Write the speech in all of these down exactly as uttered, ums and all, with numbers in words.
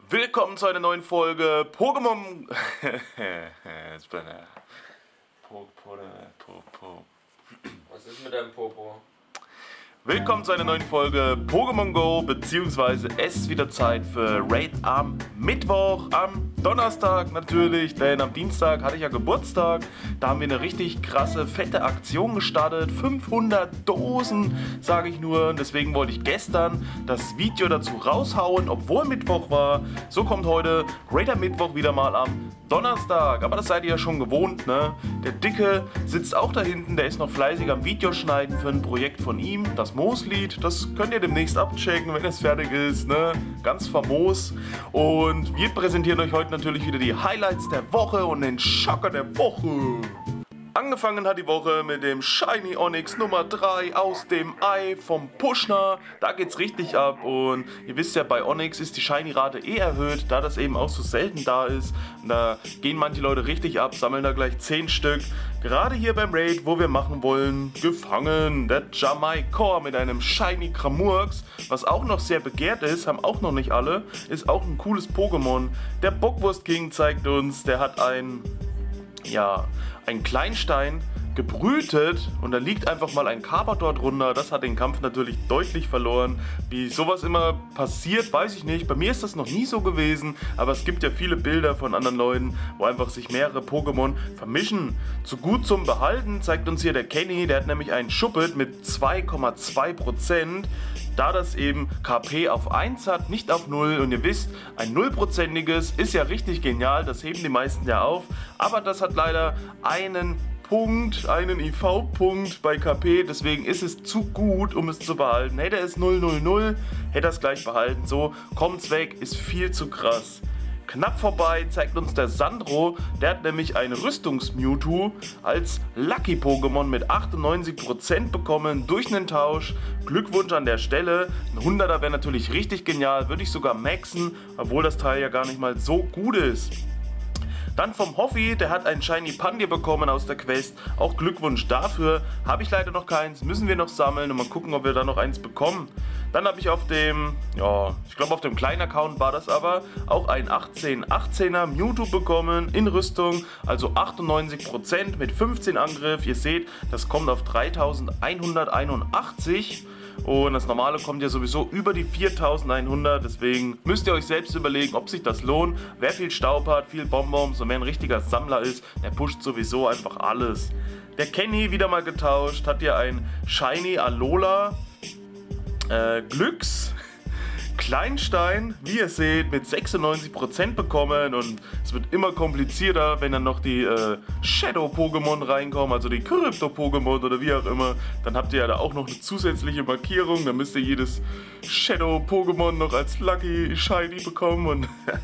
Willkommen zu einer neuen Folge Pokémon. Was ist mit deinem Popo? Willkommen zu einer neuen Folge Pokémon Go, beziehungsweise es ist wieder Zeit für Raid am Mittwoch, am Donnerstag natürlich, denn am Dienstag hatte ich ja Geburtstag. Da haben wir eine richtig krasse, fette Aktion gestartet, fünfhundert Dosen, sage ich nur. Deswegen wollte ich gestern das Video dazu raushauen, obwohl Mittwoch war. So kommt heute Raid am Mittwoch wieder mal am Donnerstag, aber das seid ihr ja schon gewohnt, ne? Der Dicke sitzt auch da hinten, der ist noch fleißig am Videoschneiden für ein Projekt von ihm, das Mooslied. Das könnt ihr demnächst abchecken, wenn es fertig ist, ne? Ganz famos. Und wir präsentieren euch heute natürlich wieder die Highlights der Woche und den Schocker der Woche. Angefangen hat die Woche mit dem Shiny Onix Nummer drei aus dem Ei vom Puschner. Da geht's richtig ab und ihr wisst ja, bei Onix ist die Shiny-Rate eh erhöht, da das eben auch so selten da ist. Und da gehen manche Leute richtig ab, sammeln da gleich zehn Stück. Gerade hier beim Raid, wo wir machen wollen, gefangen. Der Jamaikor mit einem Shiny Kramurks, was auch noch sehr begehrt ist, haben auch noch nicht alle, ist auch ein cooles Pokémon. Der Bockwurst King zeigt uns, der hat ein... ja, ein Kleinstein gebrütet und da liegt einfach mal ein Carpador drunter. Das hat den Kampf natürlich deutlich verloren. Wie sowas immer passiert, weiß ich nicht. Bei mir ist das noch nie so gewesen, aber es gibt ja viele Bilder von anderen Leuten, wo einfach sich mehrere Pokémon vermischen. Zu gut zum Behalten zeigt uns hier der Kenny, der hat nämlich einen Schuppet mit zwei Komma zwei Prozent. Da das eben K P auf eins hat, nicht auf null, und ihr wisst, ein null-prozentiges ist ja richtig genial, das heben die meisten ja auf, aber das hat leider einen Punkt, einen I V-Punkt bei K P, deswegen ist es zu gut, um es zu behalten. Hätte es null null null, hätte er es gleich behalten, so kommt's weg, ist viel zu krass. Knapp vorbei zeigt uns der Sandro, der hat nämlich ein Rüstungs-Mewtwo als Lucky-Pokémon mit achtundneunzig Prozent bekommen durch einen Tausch. Glückwunsch an der Stelle, ein hunderter wäre natürlich richtig genial, würde ich sogar maxen, obwohl das Teil ja gar nicht mal so gut ist. Dann vom Hoffi, der hat ein Shiny Pandier bekommen aus der Quest. Auch Glückwunsch dafür. Habe ich leider noch keins, müssen wir noch sammeln und mal gucken, ob wir da noch eins bekommen. Dann habe ich auf dem, ja, ich glaube auf dem kleinen Account war das aber, auch ein achtzehn achtzehner Mewtwo bekommen in Rüstung. Also achtundneunzig Prozent mit fünfzehn Angriff. Ihr seht, das kommt auf dreitausendeinhunderteinundachtzig. Und das normale kommt ja sowieso über die viertausendeinhundert, deswegen müsst ihr euch selbst überlegen, ob sich das lohnt. Wer viel Staub hat, viel Bonbons und wer ein richtiger Sammler ist, der pusht sowieso einfach alles. Der Kenny wieder mal getauscht, hat hier ein Shiny Alola äh, Glücks Kleinstein, wie ihr seht, mit sechsundneunzig Prozent bekommen, und es wird immer komplizierter, wenn dann noch die äh, Shadow-Pokémon reinkommen, also die Krypto-Pokémon oder wie auch immer. Dann habt ihr ja da auch noch eine zusätzliche Markierung, dann müsst ihr jedes Shadow-Pokémon noch als Lucky Shiny bekommen, und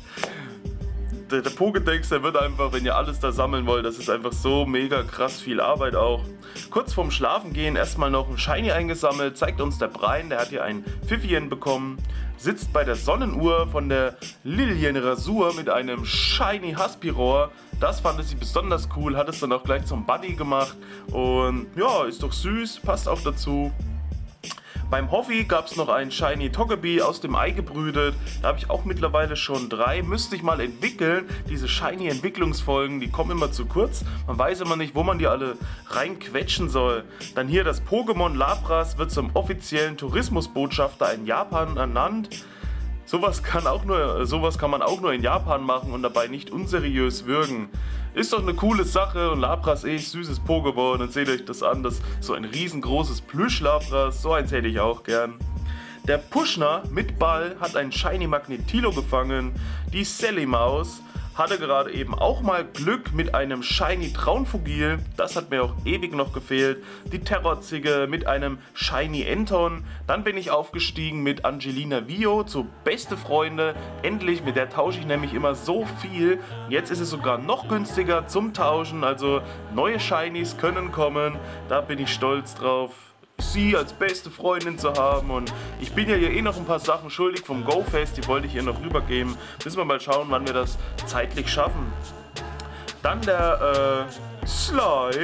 der, der Pokédex, der wird einfach, wenn ihr alles da sammeln wollt, das ist einfach so mega krass viel Arbeit auch. Kurz vorm Schlafengehen erstmal noch ein Shiny eingesammelt, zeigt uns der Brian, der hat hier ein Pfiffian bekommen, sitzt bei der Sonnenuhr von der Lilien Rasur mit einem Shiny Haspiror. Das fand ich besonders cool, hat es dann auch gleich zum Buddy gemacht und ja, ist doch süß, passt auch dazu. Beim Hoffi gab es noch einen Shiny Togepi aus dem Ei gebrütet. Da habe ich auch mittlerweile schon drei. Müsste ich mal entwickeln. Diese Shiny Entwicklungsfolgen, die kommen immer zu kurz. Man weiß immer nicht, wo man die alle reinquetschen soll. Dann hier das Pokémon Lapras wird zum offiziellen Tourismusbotschafter in Japan ernannt. Sowas kann, auch nur, sowas kann man auch nur in Japan machen und dabei nicht unseriös wirken. Ist doch eine coole Sache, und Lapras eh süßes Pokémon, dann seht euch das an, das ist so ein riesengroßes Plüsch-Lapras, so eins hätte ich auch gern. Der Puschner mit Ball hat einen Shiny Magnetilo gefangen, die Sally Maus hatte gerade eben auch mal Glück mit einem Shiny Traunfugil, das hat mir auch ewig noch gefehlt. Die Terrorzige mit einem Shiny Enton. Dann bin ich aufgestiegen mit Angelina Vio zu Beste Freunde. Endlich, mit der tausche ich nämlich immer so viel. Jetzt ist es sogar noch günstiger zum Tauschen, also neue Shinies können kommen. Da bin ich stolz drauf, sie als beste Freundin zu haben, und ich bin ja hier eh noch ein paar Sachen schuldig vom Go-Fest, die wollte ich ihr noch rübergeben. Müssen wir mal schauen, wann wir das zeitlich schaffen. Dann der äh, Sly,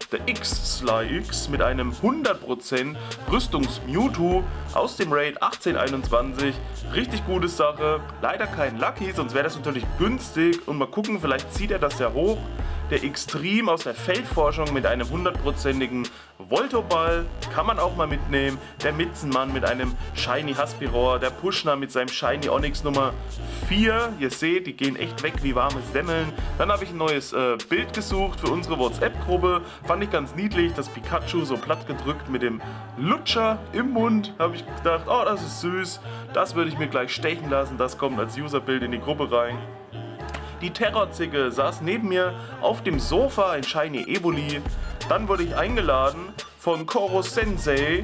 der X-Sly X mit einem hundert Prozent Rüstungs-Mewtwo aus dem Raid achtzehn einundzwanzig. Richtig gute Sache. Leider kein Lucky, sonst wäre das natürlich günstig. Und mal gucken, vielleicht zieht er das ja hoch. Der Extreme aus der Feldforschung mit einem hundertprozentigen Voltoball kann man auch mal mitnehmen. Der Mitzenmann mit einem Shiny Haspiror. Der Puschner mit seinem Shiny Onix Nummer vier. Ihr seht, die gehen echt weg wie warme Semmeln. Dann habe ich ein neues äh, Bild gesucht für unsere WhatsApp-Gruppe. Fand ich ganz niedlich, das Pikachu so platt gedrückt mit dem Lutscher im Mund. Habe ich gedacht, oh, das ist süß. Das würde ich mir gleich stechen lassen. Das kommt als Userbild in die Gruppe rein. Die Terrorzicke saß neben mir auf dem Sofa, ein Shiny Evoli. Dann wurde ich eingeladen von Koro Sensei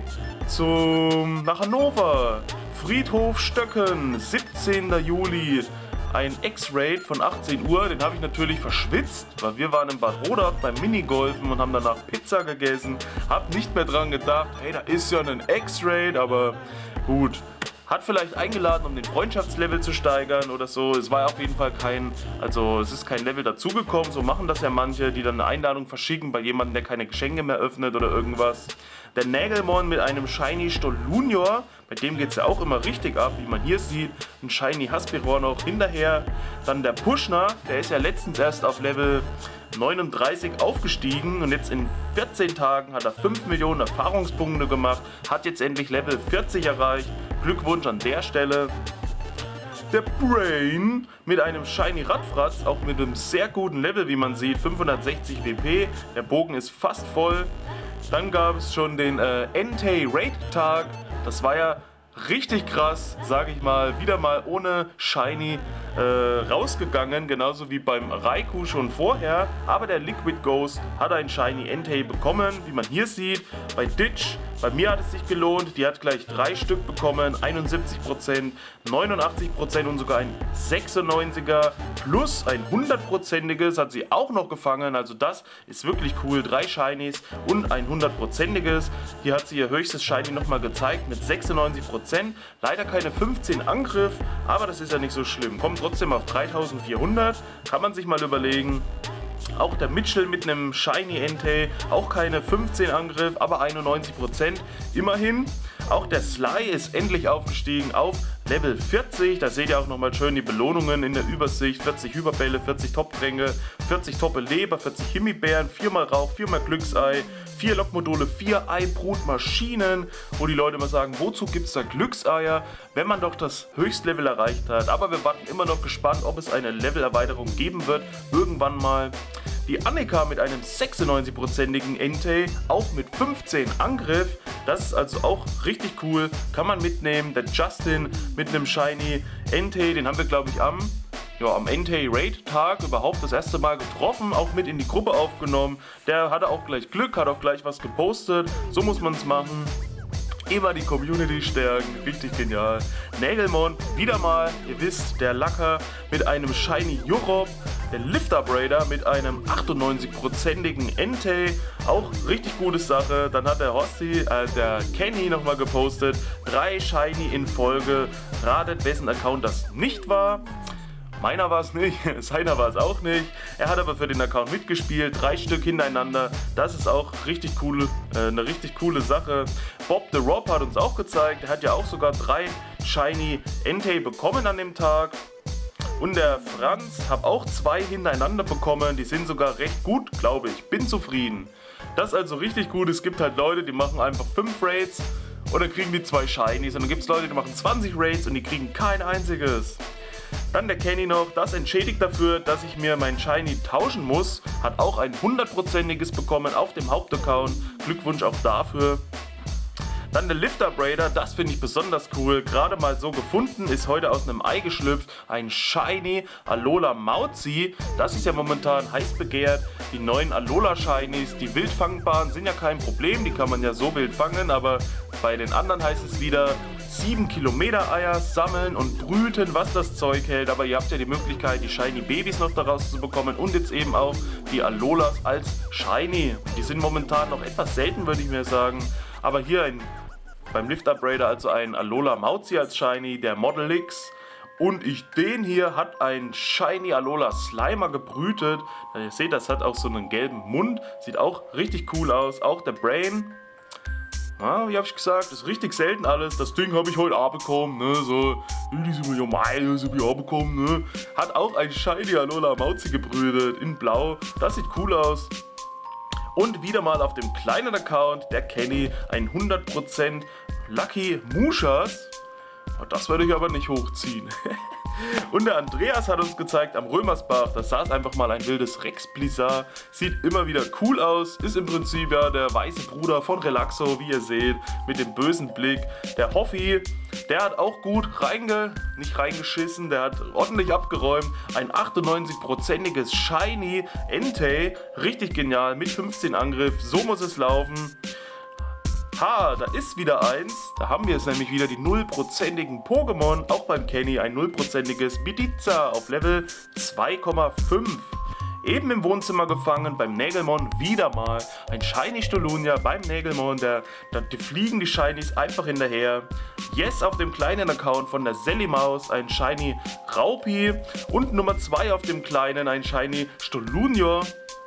zum, nach Hannover. Friedhof Stöcken, siebzehnter Juli. Ein X-Raid von achtzehn Uhr, den habe ich natürlich verschwitzt, weil wir waren in Bad Rodach beim Minigolfen und haben danach Pizza gegessen. Hab nicht mehr dran gedacht, hey, da ist ja ein X-Raid, aber gut. Hat vielleicht eingeladen, um den Freundschaftslevel zu steigern oder so. Es war auf jeden Fall kein, also es ist kein Level dazugekommen. So machen das ja manche, die dann eine Einladung verschicken bei jemandem, der keine Geschenke mehr öffnet oder irgendwas. Der Nägelmon mit einem Shiny Stolunior, bei dem geht es ja auch immer richtig ab, wie man hier sieht. Ein Shiny Haspiror noch hinterher. Dann der Puschner, der ist ja letztens erst auf Level neununddreißig aufgestiegen und jetzt in vierzehn Tagen hat er fünf Millionen Erfahrungspunkte gemacht, hat jetzt endlich Level vierzig erreicht. Glückwunsch an der Stelle. Der Brain mit einem Shiny Radfratz, auch mit einem sehr guten Level, wie man sieht, fünfhundertsechzig W P. Der Bogen ist fast voll. Dann gab es schon den äh, Entei Raid Tag. Das war ja richtig krass, sage ich mal, wieder mal ohne Shiny äh, rausgegangen, genauso wie beim Raikou schon vorher. Aber der Liquid Ghost hat ein Shiny Entei bekommen, wie man hier sieht. Bei Ditch, bei mir hat es sich gelohnt, die hat gleich drei Stück bekommen, einundsiebzig Prozent, neunundachtzig Prozent und sogar ein sechsundneunziger plus ein hundertprozentiges hat sie auch noch gefangen. Also das ist wirklich cool, drei Shinies und ein hundertprozentiges. Hier hat sie ihr höchstes Shiny nochmal gezeigt mit sechsundneunzig Prozent. Leider keine fünfzehn Angriff, aber das ist ja nicht so schlimm. Kommt trotzdem auf dreitausendvierhundert, kann man sich mal überlegen. Auch der Mitchell mit einem Shiny Entei, auch keine fünfzehn Angriff, aber einundneunzig Prozent immerhin. Auch der Sly ist endlich aufgestiegen auf Level vierzig. Da seht ihr auch nochmal schön die Belohnungen in der Übersicht. vierzig Hyperbälle, vierzig Top-Tränke, vierzig Toppe Leber, vierzig Himbeeren, viermal Rauch, viermal Glücksei, vier Lokmodule, vier Ei-Brutmaschinen, wo die Leute immer sagen, wozu gibt es da Glückseier, wenn man doch das Höchstlevel erreicht hat. Aber wir warten immer noch gespannt, ob es eine Levelerweiterung geben wird, irgendwann mal. Die Annika mit einem sechsundneunzig-prozentigen Entei, auch mit fünfzehn Angriff. Das ist also auch richtig cool, kann man mitnehmen. Der Justin mit einem Shiny Entei, den haben wir glaube ich am, ja, am Entei Raid Tag überhaupt das erste Mal getroffen, auch mit in die Gruppe aufgenommen. Der hatte auch gleich Glück, hat auch gleich was gepostet, so muss man es machen. Immer die Community stärken, richtig genial. Nägelmon, wieder mal, ihr wisst, der Lacker mit einem Shiny Jurop. Der Lift-Up Raider mit einem achtundneunzig-prozentigen Entei, auch richtig gute Sache. Dann hat der Hosty, äh, der Kenny nochmal gepostet, drei Shiny in Folge. Ratet, wessen Account das nicht war. Meiner war es nicht, seiner war es auch nicht. Er hat aber für den Account mitgespielt, drei Stück hintereinander. Das ist auch richtig cool, äh, eine richtig coole Sache. Bob the Rob hat uns auch gezeigt, er hat ja auch sogar drei Shiny Entei bekommen an dem Tag. Und der Franz hat auch zwei hintereinander bekommen, die sind sogar recht gut, glaube ich. Bin zufrieden. Das ist also richtig gut, es gibt halt Leute, die machen einfach fünf Raids und dann kriegen die zwei Shinies. Und dann gibt es Leute, die machen zwanzig Raids und die kriegen kein einziges. Dann der Kenny noch, das entschädigt dafür, dass ich mir mein Shiny tauschen muss. Hat auch ein hundertprozentiges bekommen auf dem Hauptaccount. Glückwunsch auch dafür. Dann der Lift-Up Raider, das finde ich besonders cool. Gerade mal so gefunden, ist heute aus einem Ei geschlüpft. Ein Shiny Alola Mauzi. Das ist ja momentan heiß begehrt. Die neuen Alola Shinies, die wild fangbaren, sind ja kein Problem. Die kann man ja so wild fangen. Aber bei den anderen heißt es wieder sieben Kilometer Eier sammeln und brüten, was das Zeug hält. Aber ihr habt ja die Möglichkeit, die Shiny Babys noch daraus zu bekommen. Und jetzt eben auch die Alolas als Shiny. Die sind momentan noch etwas selten, würde ich mir sagen. Aber hier ein beim Lift-Up Raider also ein Alola Mauzi als Shiny, der Model X Und ich, den hier hat ein Shiny Alola Slimer gebrütet. Ihr seht, das hat auch so einen gelben Mund. Sieht auch richtig cool aus. Auch der Brain. Ja, wie habe ich gesagt, ist richtig selten alles. Das Ding habe ich heute Abend bekommen, ne, so, die sind ja mal, so wie bekommen, ne. Hat auch ein Shiny Alola Mauzi gebrütet, in blau, das sieht cool aus. Und wieder mal auf dem kleinen Account, der Kenny, ein hundert Prozent Lucky Mushas. Das werde ich aber nicht hochziehen. Und der Andreas hat uns gezeigt am Römersbach, da saß einfach mal ein wildes Rex Blizzard. Sieht immer wieder cool aus, ist im Prinzip ja der weiße Bruder von Relaxo, wie ihr seht, mit dem bösen Blick. Der Hoffi, der hat auch gut reinge, nicht reingeschissen, der hat ordentlich abgeräumt. Ein achtundneunzig prozentiges Shiny Entei, richtig genial, mit fünfzehn Angriff, so muss es laufen. Ha, da ist wieder eins. Da haben wir es nämlich wieder, die null prozentigen Pokémon. Auch beim Kenny ein null prozentiges Bidiza auf Level zwei Komma fünf. Eben im Wohnzimmer gefangen, beim Nägelmon wieder mal. Ein Shiny Stolunia beim Nägelmon, der, da die fliegen die Shinies einfach hinterher. Yes, auf dem kleinen Account von der Sellimaus ein Shiny Raupi. Und Nummer zwei auf dem kleinen ein Shiny Stolunia.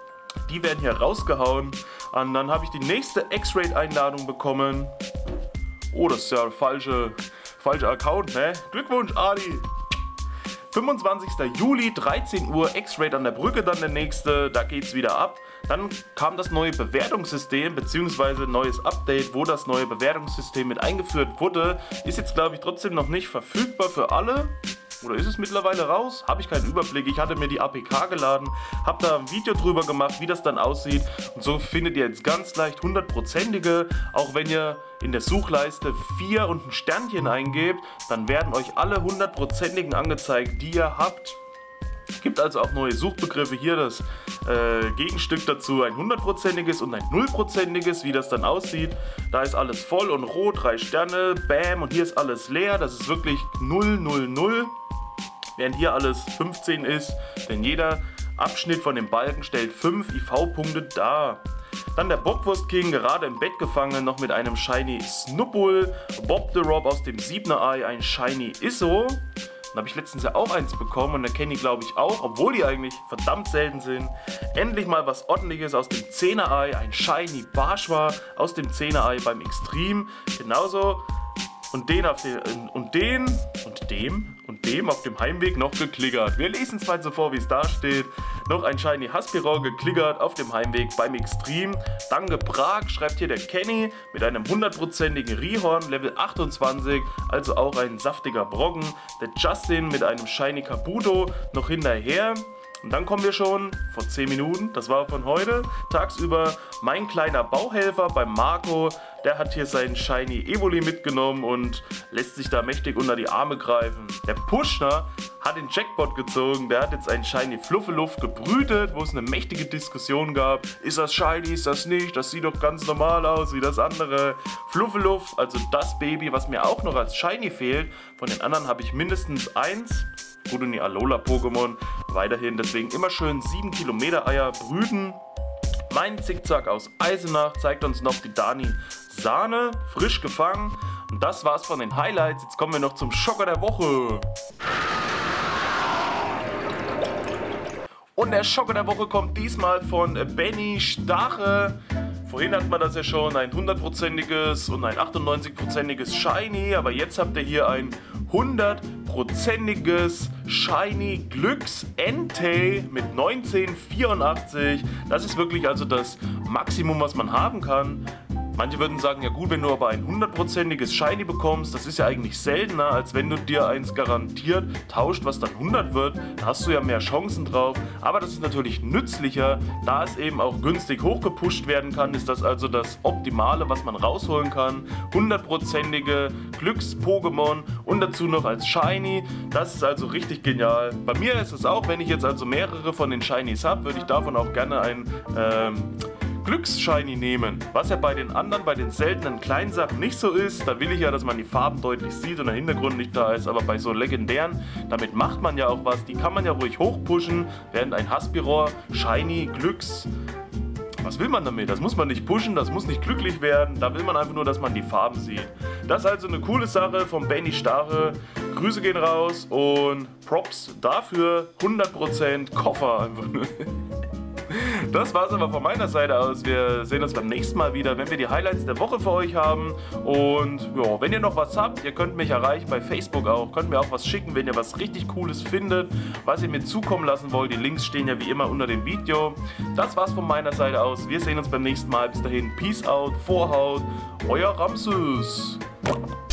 Die werden hier rausgehauen. Und dann habe ich die nächste X-Raid-Einladung bekommen. Oh, das ist ja ein falscher falsche Account, ne? Glückwunsch, Ali! fünfundzwanzigster Juli, dreizehn Uhr, X-Raid an der Brücke, dann der nächste, da geht's wieder ab. Dann kam das neue Bewertungssystem, beziehungsweise neues Update, wo das neue Bewertungssystem mit eingeführt wurde. Ist jetzt, glaube ich, trotzdem noch nicht verfügbar für alle. Oder ist es mittlerweile raus? Habe ich keinen Überblick. Ich hatte mir die A P K geladen, habe da ein Video drüber gemacht, wie das dann aussieht. Und so findet ihr jetzt ganz leicht hundertprozentige. Auch wenn ihr in der Suchleiste vier und ein Sternchen eingebt, dann werden euch alle hundertprozentigen angezeigt, die ihr habt. Es gibt also auch neue Suchbegriffe. Hier das äh, Gegenstück dazu, ein hundertprozentiges und ein null-prozentiges, wie das dann aussieht. Da ist alles voll und rot, drei Sterne, bam, und hier ist alles leer. Das ist wirklich null, null, null. Während hier alles fünfzehn ist, denn jeder Abschnitt von dem Balken stellt fünf I V-Punkte dar. Dann der Bockwurst King, gerade im Bett gefangen, noch mit einem Shiny Snubbul. Bob the Rob aus dem siebener Ei, ein Shiny Isso. Da habe ich letztens ja auch eins bekommen und da kenne ich, glaube ich, auch, obwohl die eigentlich verdammt selten sind. Endlich mal was Ordentliches aus dem zehner Ei, ein Shiny Barschwa aus dem zehner Ei beim Extreme. Genauso. Und den auf den und den und dem und dem auf dem Heimweg noch geklickert. Wir lesen es mal so vor, wie es da steht. Noch ein Shiny Haspiror geklickert auf dem Heimweg beim Extreme. Danke Prag, schreibt hier der Kenny mit einem hundertprozentigen Rihorn, Level achtundzwanzig, also auch ein saftiger Brocken. Der Justin mit einem Shiny Kabuto noch hinterher. Und dann kommen wir schon vor zehn Minuten, das war von heute, tagsüber mein kleiner Bauhelfer beim Marco. Der hat hier seinen Shiny Evoli mitgenommen und lässt sich da mächtig unter die Arme greifen. Der Puschner hat den Jackpot gezogen, der hat jetzt einen Shiny Fluffeluff gebrütet, wo es eine mächtige Diskussion gab. Ist das Shiny, ist das nicht? Das sieht doch ganz normal aus wie das andere. Fluffeluff, also das Baby, was mir auch noch als Shiny fehlt. Von den anderen habe ich mindestens eins. Gut, und die Alola-Pokémon weiterhin, deswegen immer schön sieben Kilometer Eier brüten. Mein Zickzack aus Eisenach zeigt uns noch die Dani Sahne, frisch gefangen. Und das war's von den Highlights. Jetzt kommen wir noch zum Schocker der Woche. Und der Schocker der Woche kommt diesmal von Benny Stache. Vorhin hat man das ja schon, ein hundertprozentiges und ein achtundneunzig-prozentiges Shiny, aber jetzt habt ihr hier ein hundertprozentiges Shiny Glücks Entei mit neunzehn Komma vierundachtzig. Das ist wirklich also das Maximum, was man haben kann. Manche würden sagen, ja gut, wenn du aber ein hundertprozentiges Shiny bekommst, das ist ja eigentlich seltener, als wenn du dir eins garantiert tauscht, was dann hundert wird. Da hast du ja mehr Chancen drauf. Aber das ist natürlich nützlicher, da es eben auch günstig hochgepusht werden kann, ist das also das Optimale, was man rausholen kann. hundertprozentige Glücks-Pokémon und dazu noch als Shiny. Das ist also richtig genial. Bei mir ist es auch, wenn ich jetzt also mehrere von den Shinies habe, würde ich davon auch gerne ein ähm, Glücks-Shiny nehmen, was ja bei den anderen, bei den seltenen kleinen Sachen nicht so ist. Da will ich ja, dass man die Farben deutlich sieht und der Hintergrund nicht da ist, aber bei so legendären, damit macht man ja auch was, die kann man ja ruhig hochpushen, während ein Haspiror, Shiny, Glücks, was will man damit? Das muss man nicht pushen, das muss nicht glücklich werden, da will man einfach nur, dass man die Farben sieht. Das ist also eine coole Sache von Benny Stache. Grüße gehen raus und Props dafür, hundert Prozent Koffer einfach nur. Das war's aber von meiner Seite aus. Wir sehen uns beim nächsten Mal wieder, wenn wir die Highlights der Woche für euch haben. Und ja, wenn ihr noch was habt, ihr könnt mich erreichen bei Facebook auch. Könnt mir auch was schicken, wenn ihr was richtig Cooles findet, was ihr mir zukommen lassen wollt. Die Links stehen ja wie immer unter dem Video. Das war's von meiner Seite aus. Wir sehen uns beim nächsten Mal. Bis dahin, Peace out, Vorhaut, euer Ramses.